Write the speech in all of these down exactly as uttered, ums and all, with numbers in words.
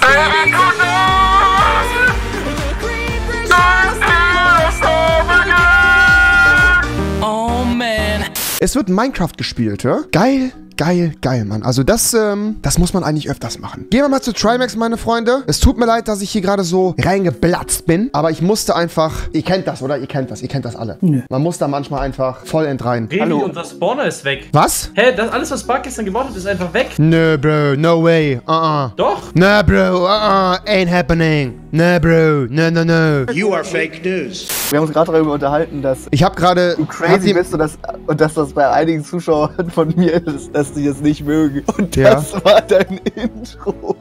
Oh man. Es wird Minecraft gespielt, ja? Geil. Geil, geil, Mann. Also das, ähm, das muss man eigentlich öfters machen. Gehen wir mal zu Trimax, meine Freunde. Es tut mir leid, dass ich hier gerade so reingeplatzt bin, aber ich musste einfach, ihr kennt das, oder? Ihr kennt das, ihr kennt das alle. Nö. Man muss da manchmal einfach vollend rein. Revi, Hallo. unser Spawner ist weg. Was? Hä, das alles, was Bug gestern gebaut hat, ist einfach weg. Nö, Bro, no way. Uh-uh. Doch. Nö, Bro, uh-uh, ain't happening. Nö, Bro, no, no, no. You are fake news. Wir haben uns gerade darüber unterhalten, dass Ich habe gerade... du crazy bist und, das, und dass das bei einigen Zuschauern von mir ist, dass die das nicht mögen. Und Ja. das war dein Intro.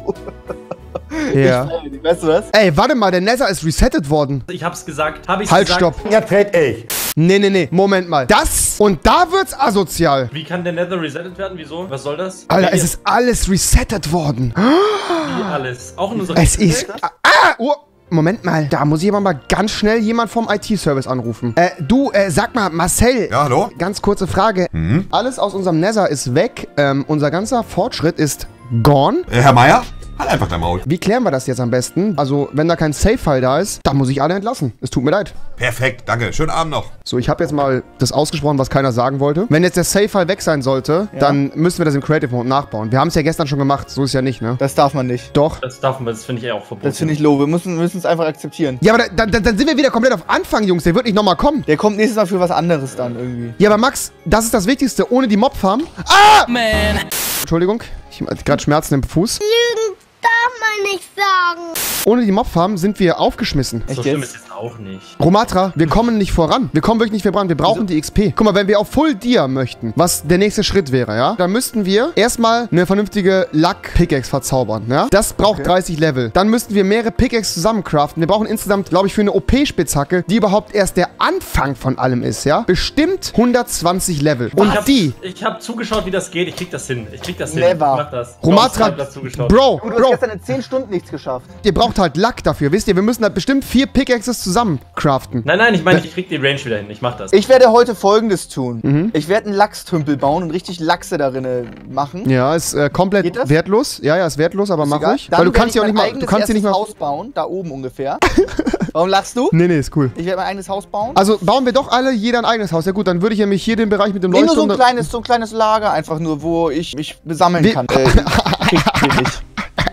Ja. Ich feier dich, weißt du was? Ey, warte mal, der Nether ist resettet worden. Ich hab's gesagt. Hab ich's Halt, gesagt? stopp. Ja, tret ich. Nee, nee, nee, Moment mal. Das und da wird's asozial. Wie kann der Nether resettet werden? Wieso? Was soll das? Alter, Okay, es ist alles resettet worden. wie alles. Auch in unserer Es ist... Ah! Oh. Moment mal, da muss ich aber mal ganz schnell jemand vom I T-Service anrufen. Äh, du, äh, sag mal, Marcel. Ja, hallo? Ganz kurze Frage. Mhm. Alles aus unserem Nether ist weg. Ähm, unser ganzer Fortschritt ist gone. Äh, Herr Meier? Halt einfach dein Maul. Wie klären wir das jetzt am besten? Also, wenn da kein Save-File da ist, dann muss ich alle entlassen. Es tut mir leid. Perfekt, danke. Schönen Abend noch. So, ich habe jetzt mal das ausgesprochen, was keiner sagen wollte. Wenn jetzt der Save-File weg sein sollte, Ja. dann müssen wir das im Creative Mode nachbauen. Wir haben es ja gestern schon gemacht, so ist ja nicht, ne? Das darf man nicht. Doch. Das darf man, das finde ich eher auch verboten. Das finde ich low. Wir müssen wir müssen es einfach akzeptieren. Ja, aber da, da, dann sind wir wieder komplett auf Anfang, Jungs. Der wird nicht nochmal kommen. Der kommt nächstes Mal für was anderes dann irgendwie. Ja, aber Max, das ist das Wichtigste. Ohne die Mobfarm... Ah! Man. Entschuldigung, ich hatte gerade Schmerzen im Fuß. Lügen darf man nicht sagen. Ohne die Mobfarm sind wir aufgeschmissen. So Echt schlimm jetzt? ist es auch nicht. Romatra, wir kommen nicht voran. Wir kommen wirklich nicht voran. Wir brauchen die X P. Guck mal, wenn wir auf Full Dia möchten, was der nächste Schritt wäre, ja, dann müssten wir erstmal eine vernünftige Lack-Pickaxe verzaubern, ja. Das braucht Okay. dreißig Level. Dann müssten wir mehrere Pickaxe zusammencraften. Wir brauchen insgesamt, glaube ich, für eine O P-Spitzhacke, die überhaupt erst der Anfang von allem ist, ja, bestimmt hundertzwanzig Level. Und ich hab, die... Ich habe zugeschaut, wie das geht. Ich krieg das hin. Ich krieg das hin. Never. Ich mach das. Romatra, Ich hab das zugeschaut. Bro, Du hast Bro, gestern in zehn Stunden nichts geschafft. ihr braucht halt Lack dafür, wisst ihr? Wir müssen halt bestimmt vier Pickaxes zusammen craften. Nein, nein, ich meine, ich krieg die Range wieder hin. Ich mach das. Ich werde heute Folgendes tun. Mhm. Ich werde einen Lachstümpel bauen und richtig Lachse darin äh, machen. Ja, ist äh, Geht komplett das? wertlos. Ja, ja, ist wertlos, aber Ist mach egal. ruhig. Dann Weil du werde kannst ja auch ich nicht mein mal, du eigenes kannst hier nicht erstes mal... Haus bauen, da oben ungefähr. Warum lachst du? Nee, nee, ist cool. Ich werde mein eigenes Haus bauen. Also bauen wir doch alle jeder ein eigenes Haus. Ja gut, dann würde ich ja mich hier den Bereich mit dem Nee, nur so Leuchtturm... ein kleines, so ein kleines Lager einfach nur, wo ich mich besammeln Wie- kann. Äh, krieg ich.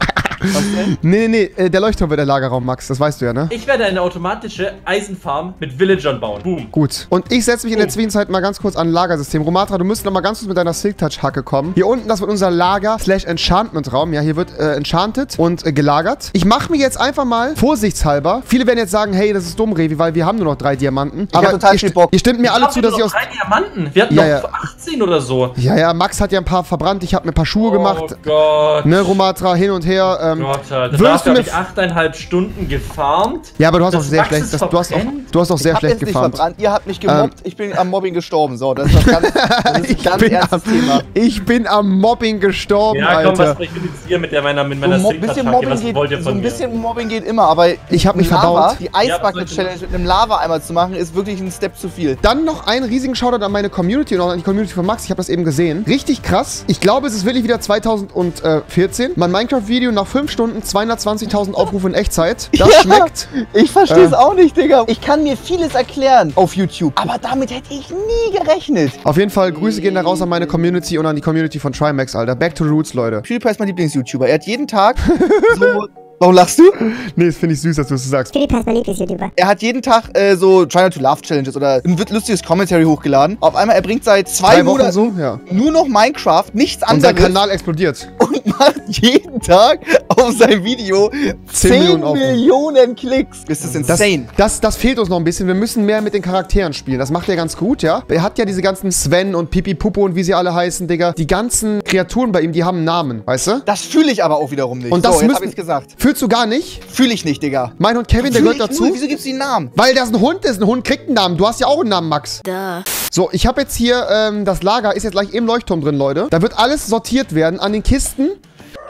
Was denn? Nee, nee, nee, äh, der Leuchtturm wird der Lagerraum, Max. Das weißt du ja, ne? Ich werde eine automatische Eisenfarm mit Villagern bauen. Boom. Gut. Und ich setze mich in der Zwischenzeit mal ganz kurz an ein Lagersystem. Romatra, du müsstest noch mal ganz kurz mit deiner Silk-Touch-Hacke kommen. Hier unten, das wird unser Lager slash Enchantment-Raum. Ja, hier wird äh, enchanted und äh, gelagert. Ich mache mir jetzt einfach mal, vorsichtshalber, viele werden jetzt sagen, hey, das ist dumm, Revi, weil wir haben nur noch drei Diamanten. hab total ihr, viel st- Bock. ihr stimmt mir alle Haben zu, wir dass nur ich noch aus... drei Diamanten. Wir hatten Ja, noch ja. achtzehn oder so. Ja, ja, Max hat ja ein paar verbrannt. Ich habe mir ein paar Schuhe gemacht. Oh Gott. Ne, Romatra, hin und her. Ähm, Gott, Alter. würdest Dafür du habe mir... ich achteinhalb Stunden gefarmt. Ja, aber du hast Das auch sehr Wachs schlecht... ist Das, du, hast auch, verbrennt. du hast auch sehr Ich hab schlecht jetzt nicht gefarmt. verbrannt, ihr habt mich gemobbt, ich bin am Mobbing gestorben. So, das ist, was ganz, das ist ein Ich ganz bin, am, ernstes Thema. ich bin am Mobbing gestorben, Ja, komm, was Alter. spreche ich mit dir mit der meiner mit So meiner ein Mo- bisschen Silk-Touch-Hacke? Mobbing Was geht, wollt ihr so von ein mir? bisschen Mobbing geht immer, aber Ich hab mich Lava, verbaut. die Ja, was Eisbucket soll ich Challenge mit einem Lava-Eimer zu machen, ist wirklich ein Step zu viel. Dann noch einen riesigen Shoutout an meine Community und auch an die Community von Max. Ich habe das eben gesehen. Richtig krass. Ich glaube, es ist wirklich wieder zweitausendvierzehn. Mein Minecraft-Video nach fünf Stunden, zweihundertzwanzigtausend Aufrufe in Echtzeit. Das Ja. schmeckt. Ich verstehe es Äh. auch nicht, Digga. Ich kann mir vieles erklären auf YouTube, aber damit hätte ich nie gerechnet. Auf jeden Fall, Grüße gehen da raus an meine Community und an die Community von Trimax, Alter. Back to the Roots, Leute. PewDiePie ist mein Lieblings-YouTuber. Er hat jeden Tag so... Warum lachst du? Nee, das finde ich süß, dass du das sagst. PewDiePie ist mein Lieblings-YouTuber. Er hat jeden Tag äh, so Try Not to Laugh Challenges oder ein lustiges Commentary hochgeladen. Auf einmal, er bringt seit zwei Drei Wochen Monaten so, ja. nur noch Minecraft, nichts Und sein anderes. Kanal explodiert. Und macht jeden Tag auf sein Video zehn zehn Millionen Aufrufe. Millionen Klicks. Das ist Das, insane. das, das fehlt uns noch ein bisschen. Wir müssen mehr mit den Charakteren spielen. Das macht er ganz gut, ja. Er hat ja diese ganzen Sven und Pipi Pupo und wie sie alle heißen, Digga. Die ganzen Kreaturen bei ihm, die haben einen Namen, weißt du? Das fühle ich aber auch wiederum nicht. Und das so, jetzt müssen- hab ich's gesagt. Fühlst du gar nicht? Fühle ich nicht, Digga. Mein Hund Kevin, der Fühl gehört ich dazu. null. Wieso gibt's ihm einen Namen? Weil das ein Hund ist. Ein Hund kriegt einen Namen. Du hast ja auch einen Namen, Max. Duh. So, ich habe jetzt hier, ähm, das Lager ist jetzt gleich im Leuchtturm drin, Leute. Da wird alles sortiert werden. An den Kisten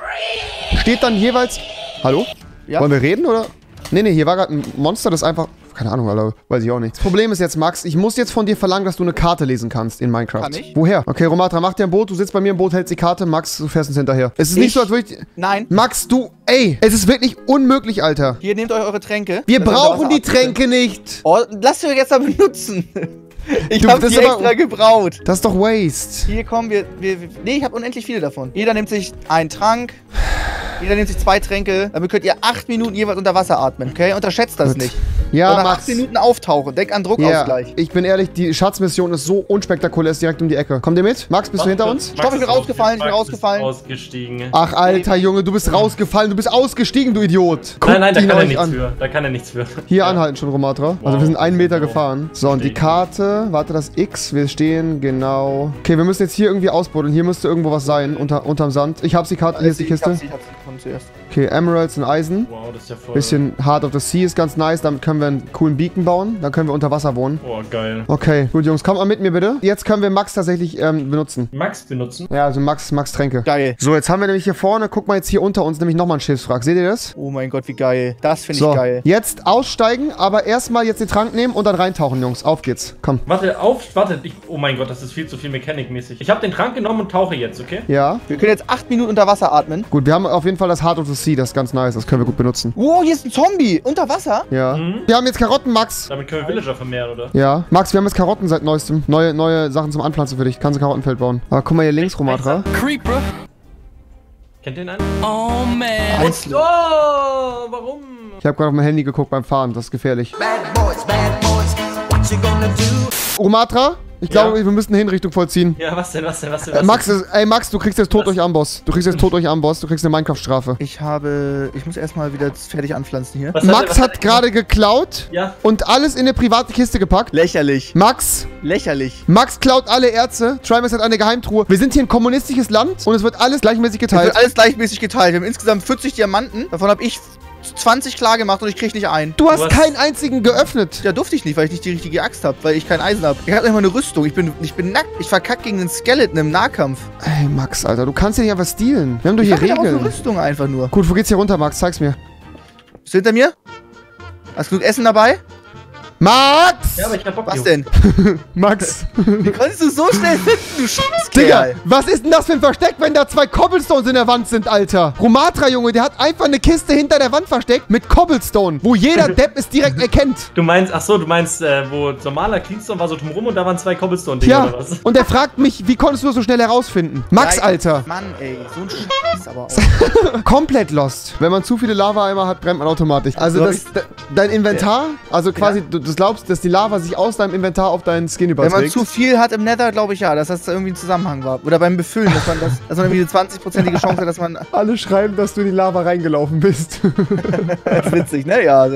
steht dann jeweils... Hallo? Ja? Wollen wir reden, oder? Nee, nee, hier war gerade ein Monster, das einfach... keine Ahnung, Alter. Weiß ich auch nicht. Das Problem ist jetzt, Max, ich muss jetzt von dir verlangen, dass du eine Karte lesen kannst in Minecraft. Kann ich? Woher? Okay, Romatra, mach dir ein Boot, du sitzt bei mir im Boot, hältst die Karte, Max, du fährst uns hinterher. Es ist nicht Ich? so, als würde ich... Nein. Max, du, ey, es ist wirklich unmöglich, Alter. Hier, nehmt euch eure Tränke. Wir Das ist brauchen Wasser die abgefüllt. Tränke nicht. Oh, lasst ihr euch jetzt mal benutzen. Ich Du, hab das die ist aber- extra gebraut. Das ist doch Waste. Hier kommen wir, wir, wir. Nee, ich habe unendlich viele davon. Jeder nimmt sich einen Trank. Jeder nimmt sich zwei Tränke. Damit könnt ihr acht Minuten jeweils unter Wasser atmen, okay? Unterschätzt das Gut. nicht. Ja, Und nach Max. acht Minuten auftauchen. Denk an Ja, Druckausgleich. ich bin ehrlich, die Schatzmission ist so unspektakulär, ist direkt um die Ecke. Kommt ihr mit? Max, bist du hinter uns? Stopp, ich bin rausgefallen, ich bin Max rausgefallen. Ist ausgestiegen. Ach, alter Junge, du bist rausgefallen, du bist ausgestiegen, du Idiot. Guckt Nein, nein, da ihn kann er euch nichts an. für. Da kann er nichts für. Hier Ja. anhalten schon, Romatra. Also Wow, wir sind einen Meter so. gefahren. So, und die Verstehe. Karte, warte, das X, wir stehen genau... Okay, wir müssen jetzt hier irgendwie ausbuddeln. Hier müsste irgendwo was sein, unter, unterm Sand. Ich hab's, die Karte, hier ist die Ich hab's, Kiste. ich hab's gefunden zuerst. Okay, Emeralds und Eisen. Wow, das ist ja voll. Bisschen Heart of the Sea ist ganz nice, damit können wir einen coolen Beacon bauen. Dann können wir unter Wasser wohnen. Oh, geil. Okay, gut, Jungs, kommt mal mit mir bitte. Jetzt können wir Max tatsächlich ähm, benutzen. Max benutzen. Ja, also Max, Max Tränke. Geil. So, jetzt haben wir nämlich hier vorne, guck mal jetzt hier unter uns, nämlich nochmal ein Schiffswrack. Seht ihr das? Oh mein Gott, wie geil. Das finde So, ich geil. jetzt aussteigen, aber erstmal jetzt den Trank nehmen und dann reintauchen, Jungs. Auf geht's. Komm. Warte, auf, warte. Ich, oh mein Gott, das ist viel zu viel Mechanik-mäßig. Ich habe den Trank genommen und tauche jetzt, okay? Ja. Wir können jetzt acht Minuten unter Wasser atmen. Gut, wir haben auf jeden Fall das Heart of the Sea, das ist ganz nice. Das können wir gut benutzen. Oh, hier ist ein Zombie. Unter Wasser? Ja. Mhm. Wir haben jetzt Karotten, Max. Damit können wir Villager vermehren, oder? Ja. Max, wir haben jetzt Karotten seit neuestem. Neue, neue Sachen zum Anpflanzen für dich. Kannst du Karottenfeld bauen. Aber guck mal hier links, Romatra. Creeper. Kennt ihr den einen? Oh man. Einzel- Oh, warum? Ich habe gerade auf mein Handy geguckt beim Fahren. Das ist gefährlich. Bad boys, bad boys, what you gonna do? Romatra, ich glaube, Ja. wir müssen eine Hinrichtung vollziehen. Ja, was denn, was denn, was denn? Äh, Was Max, denn? ist, ey Max, du kriegst jetzt Tod Was? durch Amboss. Du kriegst jetzt Tod durch Amboss. Du kriegst eine Minecraft-Strafe. Ich habe. Ich muss erstmal wieder fertig anpflanzen hier. Was er- Max was hat er- gerade geklaut Ja. und alles in eine private Kiste gepackt. Lächerlich. Max, Lächerlich. Max klaut alle Erze. Trimax hat eine Geheimtruhe. Wir sind hier ein kommunistisches Land und es wird alles gleichmäßig Es geteilt. wird alles gleichmäßig geteilt. Wir haben insgesamt vierzig Diamanten. Davon habe ich zwanzig klar gemacht und ich krieg nicht einen. Du hast Du hast- keinen einzigen geöffnet. Ja, durfte ich nicht, weil ich nicht die richtige Axt habe, weil ich kein Eisen habe. Ich habe nicht mal eine Rüstung. Ich bin, ich bin nackt. Ich verkack gegen einen Skeleton im Nahkampf. Ey, Max, Alter, du kannst hier nicht einfach stealen. Wir haben doch Ich hier habe ja auch eine Regeln. Rüstung einfach nur. Gut, wo geht's hier runter, Max? Zeig's mir. Bist du hinter mir? Hast du genug Essen dabei? Max! Ja, aber ich hab Bock. Was Jungs. denn? Max. Wie konntest du so schnell finden, du Digga, Scheißkerl? was ist denn das für ein Versteck, wenn da zwei Cobblestones in der Wand sind, Alter? Romatra, Junge, der hat einfach eine Kiste hinter der Wand versteckt mit Cobblestone, wo jeder Depp es direkt erkennt. Du meinst, ach so, du meinst, äh, wo normaler Cleanstone war so drumrum und da waren zwei Cobblestone-Dinger Ja, oder was? und er fragt mich, wie konntest du das so schnell herausfinden? Max, Ja, Alter, Mann, ey, so ein Scheiß aber auch. komplett lost. Wenn man zu viele Lava-Eimer hat, brennt man automatisch. Also So das, hab de, dein Inventar, also quasi, du, du glaubst, dass die Lava sich aus deinem Inventar auf deinen Skin Wenn man überträgt. zu viel hat im Nether, glaube ich ja, dass das irgendwie ein Zusammenhang war. Oder beim Befüllen, dass man, das, dass man irgendwie eine zwanzigprozentige Chance hat, dass man... Alle schreiben, dass du in die Lava reingelaufen bist. Das ist witzig, ne? Ja, so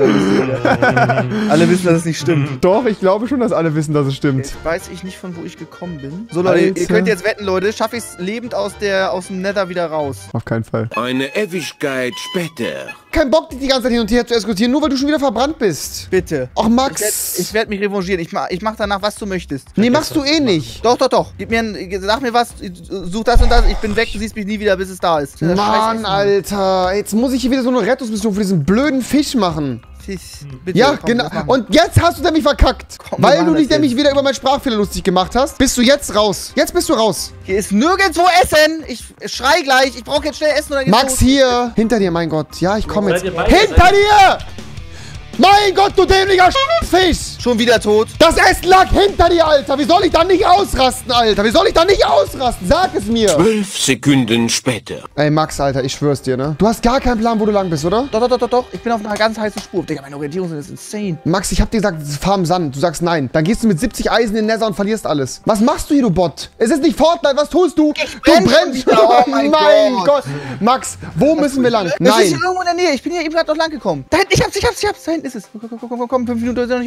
alle wissen, dass es nicht stimmt. Doch, ich glaube schon, dass alle wissen, dass es stimmt. Jetzt weiß ich nicht, von wo ich gekommen bin. So, Leute, Alter. ihr könnt jetzt wetten, Leute, schaffe ich es lebend aus, der, aus dem Nether wieder raus. Auf keinen Fall. Eine Ewigkeit später. Kein Bock, dich die ganze Zeit hin und her zu eskortieren, nur weil du schon wieder verbrannt bist. Bitte. Ach, Ich werde Max. ich werd mich revanchieren. Ich mach, ich mach danach, was du möchtest. Nee, machst du eh nicht. Doch, doch, doch. Gib mir ein, sag mir was, such das und das, ich bin weg, du siehst mich nie wieder, bis es da ist. Das Mann, Scheiß Alter. Jetzt muss ich hier wieder so eine Rettungsmission für diesen blöden Fisch machen. Essen. Bitte, Ja, komm, genau. das machen wir. Und jetzt hast du nämlich verkackt. Komm, wir weil machen du das dich nämlich jetzt. wieder über meinen Sprachfehler lustig gemacht hast, bist du jetzt raus. Jetzt bist du raus. Hier ist nirgendwo Essen. Ich schrei gleich. Ich brauche jetzt schnell Essen. Oder geht's Max, los. hier. Hinter dir, mein Gott. Ja, ich komme Seid jetzt. ihr beide? Hinter Seid dir! Mein Gott, du dämlicher Fisch! Schon wieder tot. Das Essen lag hinter dir, Alter. Wie soll ich da nicht ausrasten, Alter? Wie soll ich da nicht ausrasten? Sag es mir. Zwölf Sekunden später. Ey, Max, Alter, ich schwör's dir, ne? Du hast gar keinen Plan, wo du lang bist, oder? Doch, doch, doch, doch, doch. Ich bin auf einer ganz heißen Spur. Digga, meine Orientierungssinn ist insane. Max, ich hab dir gesagt, Farm Sand. Du sagst nein. Dann gehst du mit siebzig Eisen in den Nether und verlierst alles. Was machst du hier, du Bot? Es ist nicht Fortnite. Was tust du? brenn du schon brennst. wieder. Oh mein Gott. Gott. Max, wo müssen wir lang? Es ist Nein. hier irgendwo in der Nähe. Ich bin hier eben gerade noch lang gekommen. Da hinten, ich hab's, ich hab's, ich hab's. Da hinten ist es. Komm, komm, komm, komm, komm. Fünf Minuten sind noch nicht rum. Oder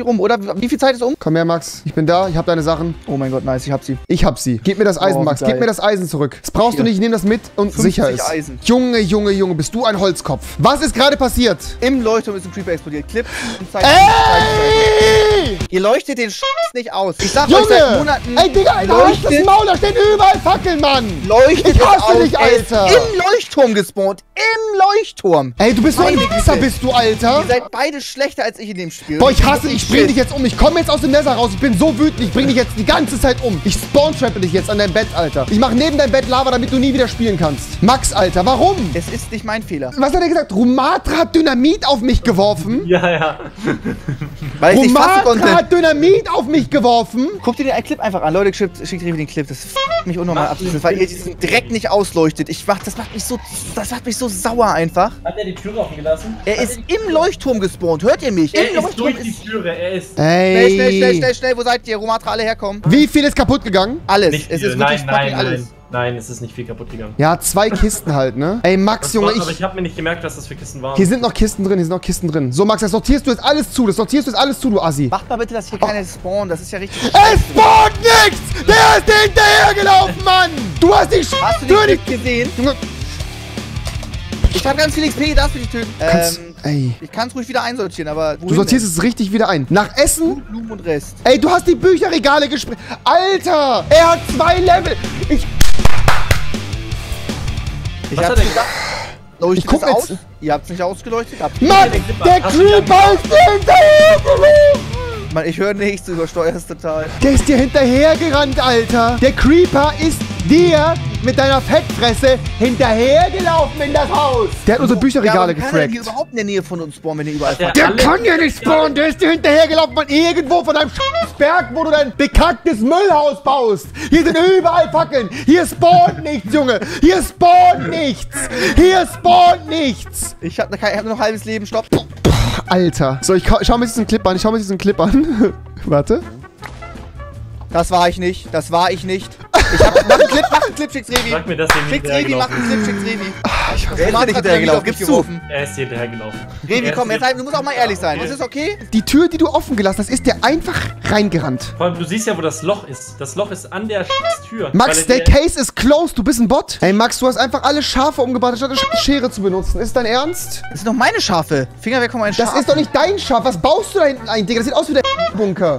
wie viel Zeit ist um? Komm her, Max. Ich bin da. Ich hab deine Sachen. Oh mein Gott, nice, ich hab sie. Ich hab sie. Gib mir das Eisen, Oh, Max. geil. Gib mir das Eisen zurück. Das brauchst Hier. du nicht. Ich nehme das mit und fünfzig sicher ist. Eisen. Junge, Junge, Junge. Bist du ein Holzkopf? Was ist gerade passiert? Im Leuchtturm ist ein Creeper explodiert. Clip und Zeit. Ey! Ihr leuchtet den Sch nicht aus. Ich sag euch Junge! seit Monaten. Ey, Digga, Alter, halt das leuchtet, Maul. Da stehen überall Fackeln, Mann. leuchtet Ich hasse es aus. dich, Er ist Alter. Im Leuchtturm gespawnt. Im Leuchtturm. Ey, du bist so ein Meine Wichser, Güte. bist du, Alter. Ihr seid beide schlechter als ich in dem Spiel. Boah, ich hasse dich, ich bring dich jetzt um. Ich komme jetzt aus dem Nether raus. Ich bin so wütend. Ich bring dich jetzt die ganze Zeit um. Ich spawn-trappe dich jetzt an deinem Bett, Alter. Ich mache neben deinem Bett Lava, damit du nie wieder spielen kannst. Max, Alter, warum? Es ist nicht mein Fehler. Was hat er gesagt? Rumatra hat Dynamit auf mich geworfen. Ja, ja. Weil ich nicht fassen Rumatra konnte. hat Dynamit auf mich geworfen. Guckt ihr den Clip einfach an. Leute, schickt, schickt Revi den Clip. Das f mich unnormal ab. Weil ihr diesen Dreck nicht ausleuchtet. Ich mach, das macht mich so, das macht mich so sauer einfach. Hat er die Tür offen gelassen? Er ist im Leuchtturm gespawnt. Hört ihr mich? Er Im ist Leuchtturm durch die ist... Türe, er ist... Ey. Schnell, schnell, schnell, schnell, schnell. Wo seid ihr? Romatra, alle herkommen. Wie viel ist kaputt gegangen? Alles. Nicht Es viel. ist wirklich nein, nein, fucking alles. nein. Nein, es ist nicht viel kaputt gegangen. Ja, zwei Kisten halt, ne? Ey, Max, Das Junge, war, aber ich... ich habe mir nicht gemerkt, dass das für Kisten waren. Hier sind noch Kisten drin, hier sind noch Kisten drin. So, Max, das sortierst du jetzt alles zu. Das sortierst du jetzt alles zu, du Assi. Macht mal bitte, dass hier keine spawnen. Das ist ja richtig... Es spawnt nichts! Der ist dir hinterhergelaufen, Mann! Du hast die Hast du Tür den nicht... Clip gesehen? Junge, Ich hab ganz viel X P, darfst du nicht töten. kannst... Ähm, Ey. ich kann's ruhig wieder einsortieren, aber... Du sortierst es richtig wieder ein. Nach Essen... Blumen und Rest. Ey, du hast die Bücherregale gesprengt. Alter! Er hat zwei Level. Ich... Ich Was hab's hat er gesagt. Leuchtet Ich guck es aus? jetzt- Ihr habt's nicht ausgeleuchtet? Habt Mann, den Clip der an. Hast du den Creeper ist dir hinterhergelaufen. Mann, ich höre nichts, du übersteuerst total. Der ist dir hinterhergerannt, Alter. Der Creeper ist dir mit deiner Fettfresse hinterhergelaufen in das Haus. Der hat unsere Bücherregale ja, aber kann er hier gefragt. überhaupt in der Nähe von uns spawnen, wenn ihr überall Der- fahrt? Der alle- kann ja nicht spawnen. Der ist dir hinterhergelaufen, Mann. Irgendwo von deinem Berg, wo du dein bekacktes Müllhaus baust. Hier sind überall Fackeln. Hier spawnt nichts, Junge. Hier spawnt nichts. Hier spawnt nichts. Ich hab, ich hab nur noch ein halbes Leben, stopp. Alter. So, ich ka- schau mir diesen Clip an. Ich schau mir diesen Clip an. Warte. Das war ich nicht, das war ich nicht. Ich hab, mach einen Clip, mach einen Clip, schick's Revi. Sag mir, dass er mir Schick's Revi, mach hinterhergelaufen einen Clip, schick's Revi. Ich Wer ist denn nicht hinterhergelaufen? Gib's zu. ist. Er ist hier hinterhergelaufen. Revi, Er komm, ist jetzt, halt, du musst auch mal ehrlich sein. Das ist okay? Die Tür, die du offen gelassen hast, ist dir einfach reingerannt. Vor allem, du siehst ja, wo das Loch ist. Das Loch ist an der Tür. Max, Weil der er- Case ist closed. Du bist ein Bot. Ey, Max, du hast einfach alle Schafe umgebracht, anstatt eine Schere zu benutzen. Ist dein Ernst? Das sind doch meine Schafe. Finger weg von meinen Das Schafen. ist doch nicht dein Schaf. Was baust du da hinten ein, Digga? Das sieht aus wie der Bunker.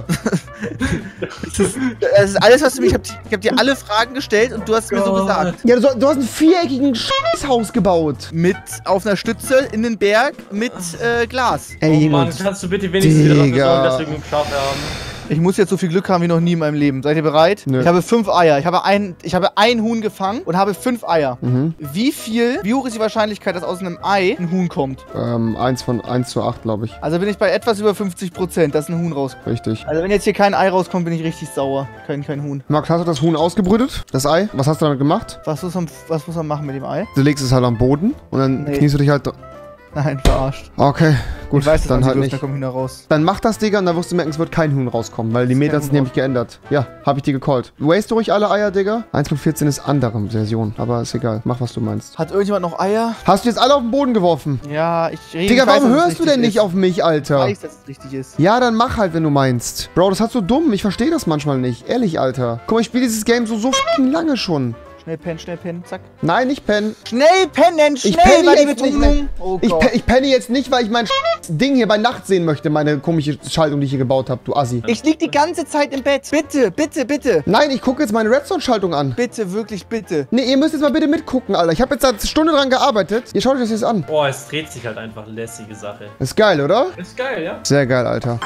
Das ist alles, was du mich... Ich hab, ich hab dir alle Fragen gestellt und du hast mir so Gott. gesagt. Ja, du, du hast ein viereckigen Scheißhaus gebaut. Mit auf einer Stütze in den Berg mit äh, Glas. Ey, Oh Mann, Junge. kannst du bitte wenigstens wieder dafür Digga. sorgen, dass wir genug Schafe haben? Ich muss jetzt so viel Glück haben wie noch nie in meinem Leben. Seid ihr bereit? Nö. Ich habe fünf Eier. Ich habe ein, ich habe ein Huhn gefangen und habe fünf Eier. Mhm. Wie viel, wie hoch ist die Wahrscheinlichkeit, dass aus einem Ei ein Huhn kommt? Ähm, eins von eins zu acht, glaube ich. Also bin ich bei etwas über fünfzig Prozent, dass ein Huhn rauskommt. Richtig. Also wenn jetzt hier kein Ei rauskommt, bin ich richtig sauer. Kein, kein Huhn. Max, hast du das Huhn ausgebrütet? Das Ei? Was hast du damit gemacht? Was muss, man, was muss man machen mit dem Ei? Du legst es halt am Boden und dann Nee. kniest du dich halt... dr- Nein, verarscht. Okay, gut, Ich weiß, dass dann halt da nicht. kommen Hühner raus. Dann mach das, Digga, und dann wirst du merken, es wird kein Huhn rauskommen, weil die ist Meter kein sind Huhn nämlich geändert. Ja, hab ich dir gecallt. Waste ruhig alle Eier, Digga. eins Punkt vierzehn ist andere Version, aber ist egal. Mach, was du meinst. Hat irgendjemand noch Eier? Hast du jetzt alle auf den Boden geworfen? Ja, ich rede. Digga, ich weiß, warum dass es hörst du richtig denn nicht ist. auf mich, Alter? Ich weiß, dass es richtig ist. Ja, dann mach halt, wenn du meinst. Bro, das hat so dumm. Ich verstehe das manchmal nicht. Ehrlich, Alter. Guck mal, ich spiele dieses Game so, so f***ing lange schon. Schnell pennen, schnell pennen, zack. Nein, nicht pennen. Schnell pennen, schnell, Ich penne war die jetzt nicht Betonung. mehr. Oh Ich, Gott. pe ich penne jetzt nicht, weil ich mein Ding hier bei Nacht sehen möchte, meine komische Schaltung, die ich hier gebaut habe, du Assi. Ich lieg die ganze Zeit im Bett. Bitte, bitte, bitte. Nein, ich gucke jetzt meine Redstone-Schaltung an. Bitte, wirklich, bitte. Nee, ihr müsst jetzt mal bitte mitgucken, Alter. Ich habe jetzt eine Stunde dran gearbeitet. Ihr schaut euch das jetzt an. Oh, es dreht sich halt einfach. Lässige Sache. Ist geil, oder? Ist geil, ja? Sehr geil, Alter.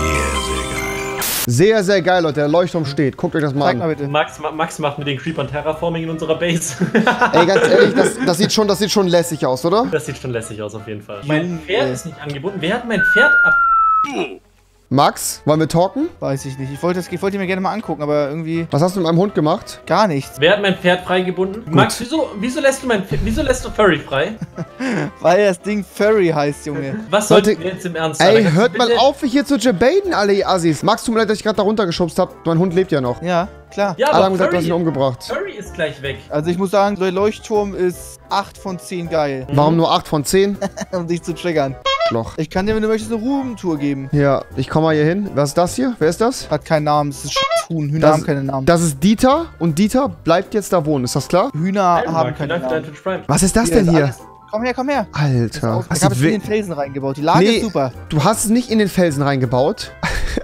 Sehr, sehr geil, Leute. Der Leuchtturm steht. Guckt euch das mal Sag mal an. bitte. Max, Ma- Max macht mit den Creepern Terraforming in unserer Base. Ey, ganz ehrlich, das, das, sieht schon, das sieht schon lässig aus, oder? Das sieht schon lässig aus, auf jeden Fall. Junge. Mein Pferd ist nicht angebunden. Wer hat mein Pferd ab... Max, wollen wir talken? Weiß ich nicht. Ich wollte, das, ich wollte mir gerne mal angucken, aber irgendwie Was hast du mit meinem Hund gemacht? gar nichts. Wer hat mein Pferd freigebunden? Max, wieso, wieso lässt du mein Pferd, wieso lässt du Furry frei? Weil das Ding Furry heißt, Junge. Was Leute, sollten wir jetzt im Ernst sagen? Ey, Kannst du hört mal bitte- auf, mich hier zu debaten, alle ihr Assis. Max, tut mir leid, dass ich gerade da runtergeschubst habe. Mein Hund lebt ja noch. Ja, klar. Ja, Alle aber haben gesagt, du hast ihn Furry, umgebracht. Furry ist gleich weg. Also ich muss sagen, der Leuchtturm ist acht von zehn geil. Warum nur acht von zehn? Um dich zu triggern. Arschloch. Ich kann dir, wenn du möchtest, eine Roomtour geben. Ja, ich komme mal hier hin. Was ist das hier? Wer ist das? Hat keinen Namen, es ist Huhn. Hühner Das- haben keine Namen. Das ist Dieter und Dieter bleibt jetzt da wohnen. Ist das klar? Hühner haben Vielen keine Dank für deinen Namen. Twitch Prime. Was ist das Hier denn ist hier? alles- Komm her, komm her. Alter. Ich Hast habe du es in we- den Felsen reingebaut. Die Lage Nee. ist super. Du hast es nicht in den Felsen reingebaut.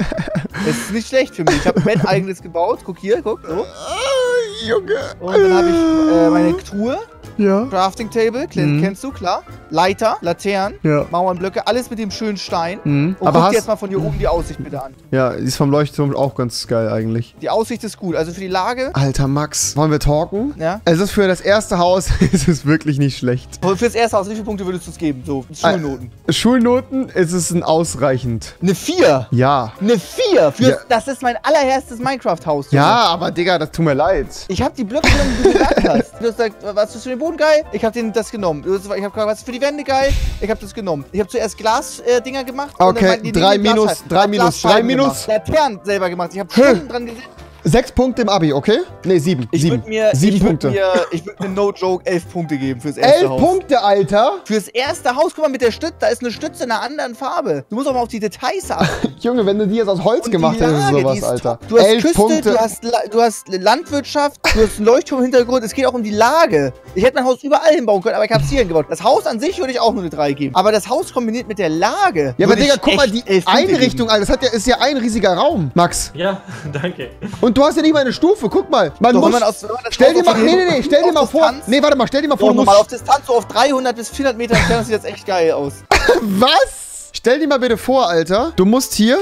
Das ist nicht schlecht für mich. Ich habe ein Bett eigenes gebaut. Guck hier, guck. So. Junge. Und dann habe ich äh, meine Truhe. Ja. Crafting Table, Ken- Mhm. kennst du, klar. Leiter, Laternen, Ja. Mauernblöcke, alles mit dem schönen Stein. Mhm. Und Aber guck hast- dir jetzt mal von hier oben die Aussicht bitte an. Ja, die ist vom Leuchtturm auch ganz geil eigentlich. Die Aussicht ist gut. Also für die Lage, Alter Max, wollen wir talken? ja. Es ist für das erste Haus ist es wirklich nicht schlecht. Und fürs erste Haus, wie viele Punkte würdest du es geben? So, Schulnoten. Schulnoten ist es ein ausreichend. Eine vier. Ja. Eine vier. Fürs, Ja. Das ist mein allererstes Minecraft-Haus. Junge. Ja, aber Digga, das tut mir leid. Ich habe die Blöcke genommen, die du gesagt hast. Du hast gesagt, was ist für den Boden geil? Ich habe das genommen. Du hast- Ich habe gefragt, was ist für die Wände geil? Ich habe das genommen. Ich habe zuerst Glas-Dinger gemacht. und dann Okay, meinten die, nee, drei nee, minus, Glasscheiben. drei Ich hab minus, Glasscheiben drei minus. gemacht. Laternen selber gemacht. Ich habe Stunden dran gesessen. Sechs Punkte im Abi, okay? Ne, sieben. Ich sieben. würde mir, sieben ich würd Punkte. mir, ich würde mir no joke elf Punkte geben fürs erste Elf Haus. Punkte, Alter. Fürs erste Haus, guck mal mit der Stütze, da ist eine Stütze in einer anderen Farbe. Du musst auch mal auf die Details achten. Junge, wenn du die jetzt aus Holz Und gemacht die hättest, Lage, sowas, die ist Alter. top. Du hast Elf Küste, Punkte. Du, hast, La- du hast Landwirtschaft, du hast einen Leuchtturm im Hintergrund. Es geht auch um die Lage. Ich hätte mein Haus überall hinbauen können, aber ich habe es hier hingebaut. Das Haus an sich würde ich auch nur eine drei geben. Aber das Haus kombiniert mit der Lage. Ja, aber würde Digga, ich guck mal, echt die elf Punkte Einrichtung, Alter, das hat ja, ist ja ein riesiger Raum, Max. Ja, danke. Und du hast ja nicht mal eine Stufe, guck mal. Man Doch, muss... wenn man aus- wenn man das stell Haus dir auf mal... die- Nee, nee, nee, stell dir auf mal vor... Distanz- Nee, warte mal, stell dir mal geben. vor, So, du mal musst... auf Distanz, so auf dreihundert bis vierhundert Meter entfernt sieht das echt geil aus. Was? Stell dir mal bitte vor, Alter, du musst hier...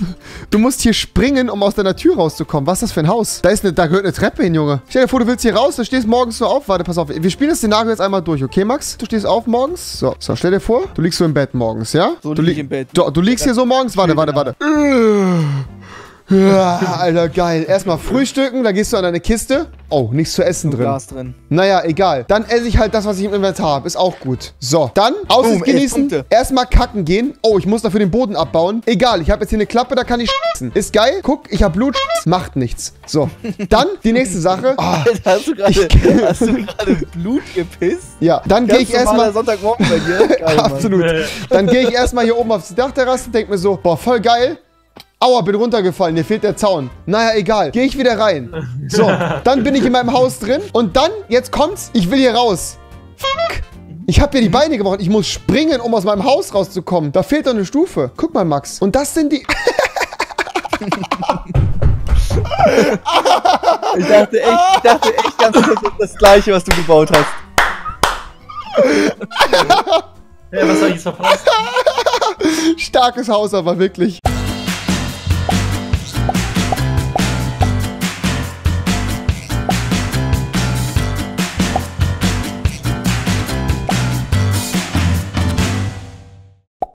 Du musst hier springen, um aus deiner Tür rauszukommen. Was ist das für ein Haus? Da ist eine, da gehört eine Treppe hin, Junge. Stell dir vor, du willst hier raus, du stehst morgens so auf. Warte, pass auf. Wir spielen das Szenario jetzt einmal durch, okay, Max? Du stehst auf morgens. So, so, stell dir vor, du liegst so im Bett morgens, ja? So du lieg li- ich im Bett. Du, du liegst hier so morgens. Warte, warte, warte. Ja, Alter, geil. Erstmal frühstücken, da gehst du an deine Kiste. Oh, nichts zu essen drin. Glas drin. Naja, egal. Dann esse ich halt das, was ich im Inventar habe. Ist auch gut. So, dann Aussicht Boom, elf genießen. Punkte. Erstmal kacken gehen. Oh, ich muss dafür den Boden abbauen. Egal, ich habe jetzt hier eine Klappe, da kann ich schießen. Ist geil. Guck, ich habe Blut. Macht nichts. So, dann die nächste Sache. Ah, Alter, hast du gerade hast du gerade Blut gepisst? ja, dann gehe ich Ganz normaler erstmal... Sonntagmorgen bei dir. Geil, Mann. Absolut. Dann gehe ich erstmal hier oben auf die Dachterrasse und denke mir so, boah, voll geil. Aua, bin runtergefallen, mir fehlt der Zaun. Naja, egal. Gehe ich wieder rein. So, dann bin ich in meinem Haus drin. Und dann, jetzt kommt's, ich will hier raus. Fuck. Ich habe hier die Beine gebrochen. Ich muss springen, um aus meinem Haus rauszukommen. Da fehlt doch eine Stufe. Guck mal, Max. Und das sind die... Ich dachte echt, ich dachte echt ganz kurz, das ist das Gleiche, was du gebaut hast. Ja, was soll ich jetzt verpasst? Starkes Haus, aber wirklich.